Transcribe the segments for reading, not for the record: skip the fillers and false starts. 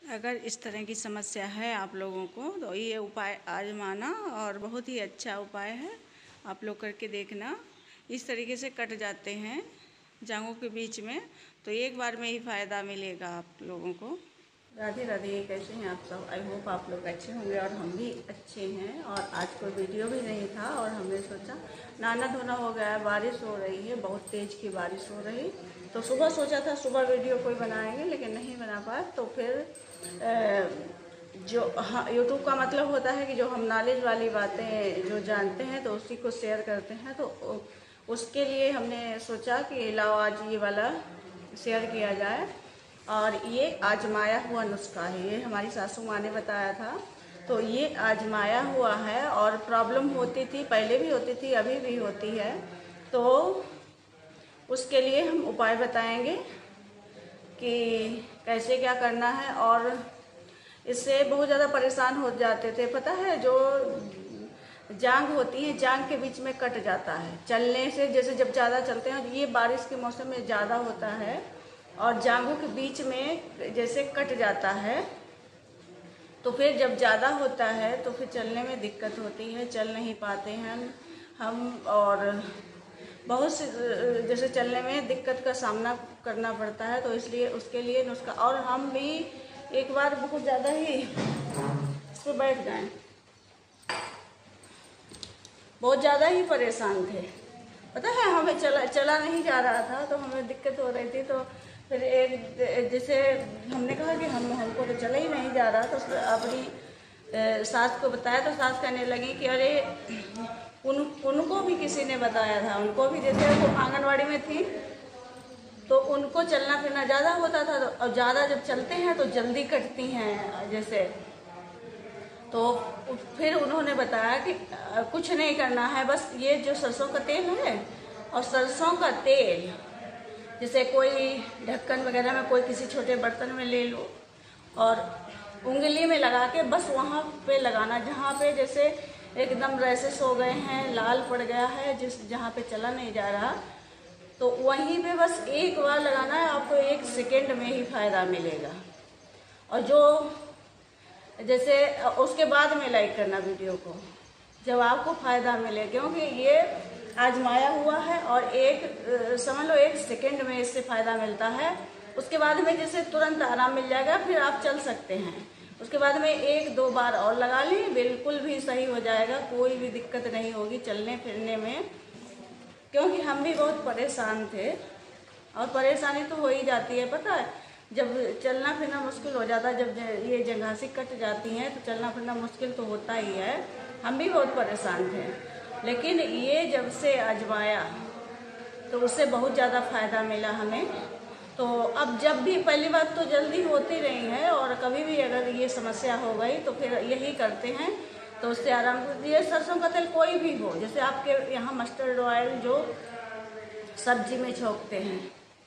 अगर इस तरह की समस्या है आप लोगों को तो ये उपाय आजमाना और बहुत ही अच्छा उपाय है। आप लोग करके देखना। इस तरीके से कट जाते हैं जांघों के बीच में, तो एक बार में ही फ़ायदा मिलेगा आप लोगों को। राधे राधे, कैसे हैं आप सब? आई होप आप लोग अच्छे होंगे और हम भी अच्छे हैं। और आज कोई वीडियो भी नहीं था और हमने सोचा नहाना धोना हो गया है, बारिश हो रही है, बहुत तेज़ की बारिश हो रही, तो सुबह सोचा था सुबह वीडियो कोई बनाएंगे लेकिन नहीं बना पाए। तो फिर जो हाँ, यूट्यूब का मतलब होता है कि जो हम नॉलेज वाली बातें जो जानते हैं तो उसी को शेयर करते हैं। तो उसके लिए हमने सोचा कि लाओ आज ये वाला शेयर किया जाए। और ये आजमाया हुआ नुस्खा है, ये हमारी सासू माँ ने बताया था। तो ये आजमाया हुआ है और प्रॉब्लम होती थी, पहले भी होती थी, अभी भी होती है। तो उसके लिए हम उपाय बताएंगे कि कैसे क्या करना है। और इससे बहुत ज़्यादा परेशान हो जाते थे, पता है, जो जांघ होती है जांघ के बीच में कट जाता है चलने से। जैसे जब ज़्यादा चलते हैं, ये बारिश के मौसम में ज़्यादा होता है और जांघों के बीच में जैसे कट जाता है, तो फिर जब ज़्यादा होता है तो फिर चलने में दिक्कत होती है, चल नहीं पाते हैं हम। और बहुत से जैसे चलने में दिक्कत का सामना करना पड़ता है। तो इसलिए उसके लिए नुस्खा, और हम भी एक बार बहुत ज़्यादा ही इस पर बैठ गए, बहुत ज़्यादा ही परेशान थे, पता है। हमें चला नहीं जा रहा था तो हमें दिक्कत हो रही थी। तो फिर एक जैसे हमने कहा कि हमको तो चला ही नहीं जा रहा, तो अपनी सास को बताया तो सास कहने लगी कि अरे उनको भी किसी ने बताया था, उनको भी, जैसे वो आंगनवाड़ी में थी तो उनको चलना फिरना ज़्यादा होता था। तो और ज़्यादा जब चलते हैं तो जल्दी कटती हैं जैसे। तो फिर उन्होंने बताया कि कुछ नहीं करना है, बस ये जो सरसों का तेल है और सरसों का तेल जैसे कोई ढक्कन वगैरह में कोई किसी छोटे बर्तन में ले लो और उंगली में लगा के बस वहाँ पे लगाना जहाँ पे जैसे एकदम रैसेस हो गए हैं, लाल पड़ गया है, जहाँ पे चला नहीं जा रहा, तो वहीं पे बस एक बार लगाना है। आपको 1 सेकेंड में ही फ़ायदा मिलेगा। और जो जैसे उसके बाद में लाइक करना वीडियो को जब आपको फ़ायदा मिले, क्योंकि ये आजमाया हुआ है और समझ लो 1 सेकेंड में इससे फ़ायदा मिलता है। उसके बाद में जैसे तुरंत आराम मिल जाएगा, फिर आप चल सकते हैं। उसके बाद में 1-2 बार और लगा लें, बिल्कुल भी सही हो जाएगा, कोई भी दिक्कत नहीं होगी चलने फिरने में। क्योंकि हम भी बहुत परेशान थे और परेशानी तो हो ही जाती है, पता है। जब चलना फिरना मुश्किल हो जाता है, जब ये जंघासी कट जाती हैं तो चलना फिरना मुश्किल तो होता ही है। हम भी बहुत परेशान थे, लेकिन ये जब से आजमाया तो उससे बहुत ज़्यादा फ़ायदा मिला हमें। तो अब जब भी, पहली बात तो जल्दी होती रही है, और कभी भी अगर ये समस्या हो गई तो फिर यही करते हैं तो उससे आराम। ये सरसों का तेल कोई भी हो, जैसे आपके यहाँ मस्टर्ड ऑयल जो सब्जी में छोंकते हैं,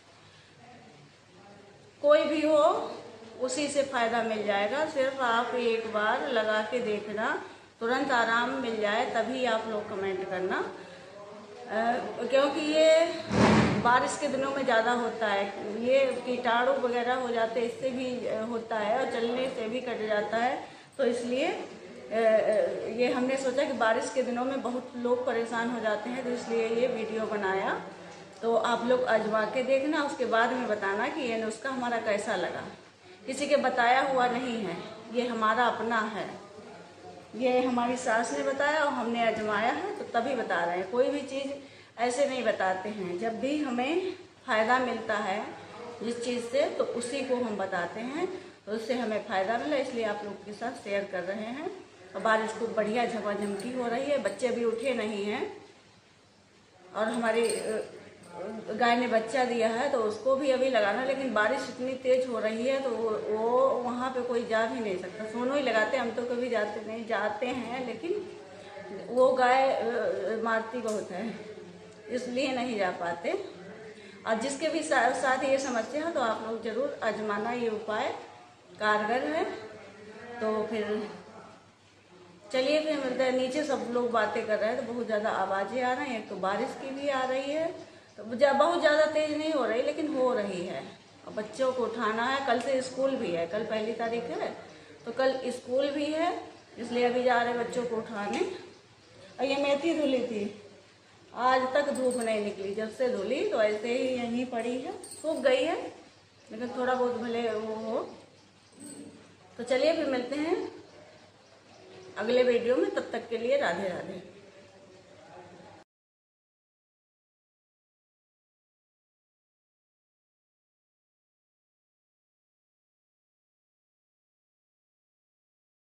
कोई भी हो, उसी से फ़ायदा मिल जाएगा। सिर्फ आप एक बार लगा के देखना, तुरंत आराम मिल जाए तभी आप लोग कमेंट करना। क्योंकि ये बारिश के दिनों में ज़्यादा होता है, ये कीटाणु वगैरह हो जाते हैं, इससे भी होता है और चलने से भी कट जाता है। तो इसलिए ये हमने सोचा कि बारिश के दिनों में बहुत लोग परेशान हो जाते हैं, तो इसलिए ये वीडियो बनाया। तो आप लोग आजमा के देखना, उसके बाद में बताना कि ये नुस्खा हमारा कैसा लगा। किसी के बताया हुआ नहीं है, ये हमारा अपना है, ये हमारी सास ने बताया और हमने आजमाया है तो तभी बता रहे हैं। कोई भी चीज़ ऐसे नहीं बताते हैं, जब भी हमें फ़ायदा मिलता है जिस चीज़ से तो उसी को हम बताते हैं। तो उससे हमें फ़ायदा मिला, इसलिए आप लोग के साथ शेयर कर रहे हैं। और बारिश खूब बढ़िया झमाझमकी हो रही है, बच्चे भी उठे नहीं हैं, और हमारी गाय ने बच्चा दिया है तो उसको भी अभी लगाना, लेकिन बारिश इतनी तेज हो रही है तो वो वहाँ पे कोई जा भी नहीं सकता। सोनू ही लगाते, हम तो कभी जाते नहीं, जाते हैं लेकिन वो गाय मारती बहुत है, इसलिए नहीं जा पाते। और जिसके भी साथ ये समस्या है तो आप लोग जरूर आजमाना, ये उपाय कारगर है। तो फिर चलिए, फिर मिलते हैं। नीचे सब लोग बातें कर रहे हैं तो बहुत ज़्यादा आवाज़ें आ रही हैं, एक तो बारिश की भी आ रही है, तो बहुत ज़्यादा तेज़ नहीं हो रही लेकिन हो रही है। अब बच्चों को उठाना है, कल से स्कूल भी है, कल 1 तारीख है तो कल स्कूल भी है, इसलिए अभी जा रहे बच्चों को उठाने। और ये मेथी धुली थी, आज तक धूप नहीं निकली, जब से धुली तो ऐसे ही यहीं पड़ी है, सूख गई है लेकिन थोड़ा बहुत भले वो हो। तो चलिए फिर मिलते हैं अगले वीडियो में, तब तक के लिए राधे राधे।